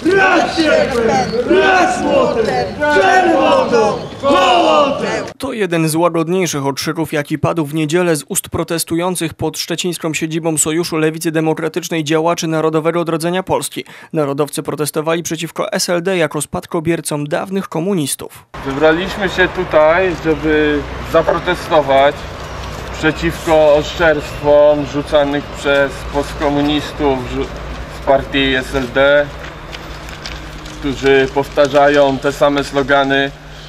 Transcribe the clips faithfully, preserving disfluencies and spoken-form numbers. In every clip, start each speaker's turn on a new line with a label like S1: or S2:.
S1: raz ciepłem, raz młotem, czerwoną hołotę.
S2: To jeden z łagodniejszych okrzyków, jaki padł w niedzielę z ust protestujących pod szczecińską siedzibą Sojuszu Lewicy Demokratycznej działaczy Narodowego Odrodzenia Polski. Narodowcy protestowali przeciwko S L D jako spadkobiercom dawnych komunistów.
S3: Wybraliśmy się tutaj, żeby zaprotestować przeciwko oszczerstwom rzucanych przez postkomunistów z partii S L D, którzy powtarzają te same slogany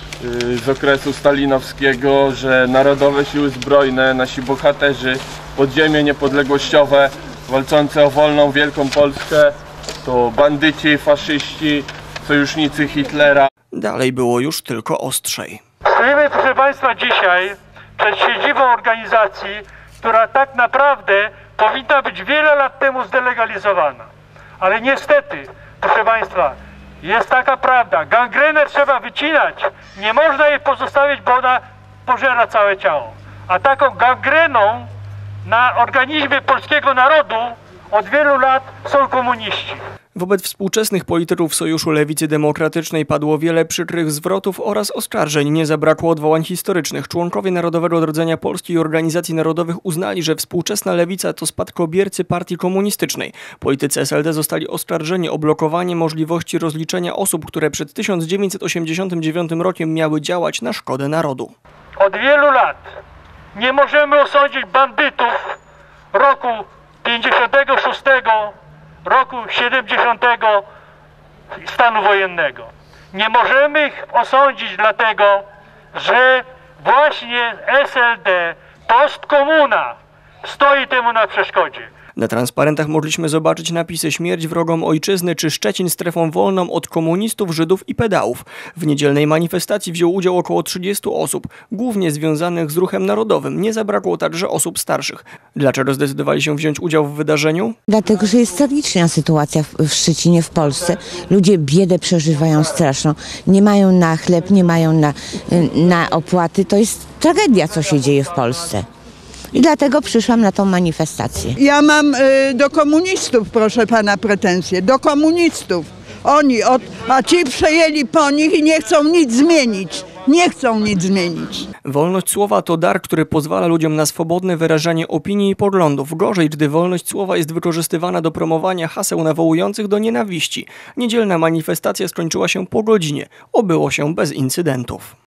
S3: z okresu stalinowskiego, że narodowe siły zbrojne, nasi bohaterzy, podziemie niepodległościowe walczące o wolną Wielką Polskę to bandyci, faszyści, sojusznicy Hitlera.
S2: Dalej było już tylko ostrzej.
S4: Stoimy, proszę Państwa, dzisiaj przed siedzibą organizacji, która tak naprawdę powinna być wiele lat temu zdelegalizowana. Ale niestety, proszę Państwa, jest taka prawda, gangrenę trzeba wycinać, nie można jej pozostawić, bo ona pożera całe ciało. A taką gangreną na organizmie polskiego narodu od wielu lat są komuniści.
S2: Wobec współczesnych polityków Sojuszu Lewicy Demokratycznej padło wiele przykrych zwrotów oraz oskarżeń. Nie zabrakło odwołań historycznych. Członkowie Narodowego Odrodzenia Polski i Organizacji Narodowych uznali, że współczesna lewica to spadkobiercy partii komunistycznej. Politycy S L D zostali oskarżeni o blokowanie możliwości rozliczenia osób, które przed tysiąc dziewięćset osiemdziesiątym dziewiątym rokiem miały działać na szkodę narodu.
S4: Od wielu lat nie możemy osądzić bandytów roku pięćdziesiątego szóstego, roku siedemdziesiątego stanu wojennego. Nie możemy ich osądzić dlatego, że właśnie S L D, postkomuna stoi temu na przeszkodzie.
S2: Na transparentach mogliśmy zobaczyć napisy "Śmierć wrogom ojczyzny" czy "Szczecin strefą wolną od komunistów, Żydów i pedałów". W niedzielnej manifestacji wziął udział około trzydziestu osób, głównie związanych z ruchem narodowym. Nie zabrakło także osób starszych. Dlaczego zdecydowali się wziąć udział w wydarzeniu?
S5: Dlatego, że jest tragiczna sytuacja w, w Szczecinie, w Polsce. Ludzie biedę przeżywają straszną. Nie mają na chleb, nie mają na, na opłaty. To jest tragedia, co się dzieje w Polsce. I dlatego przyszłam na tą manifestację.
S6: Ja mam y, do komunistów, proszę pana, pretensje. Do komunistów. Oni, od, a ci przejęli po nich i nie chcą nic zmienić. Nie chcą nic zmienić.
S2: Wolność słowa to dar, który pozwala ludziom na swobodne wyrażanie opinii i poglądów. Gorzej, gdy wolność słowa jest wykorzystywana do promowania haseł nawołujących do nienawiści. Niedzielna manifestacja skończyła się po godzinie. Obyło się bez incydentów.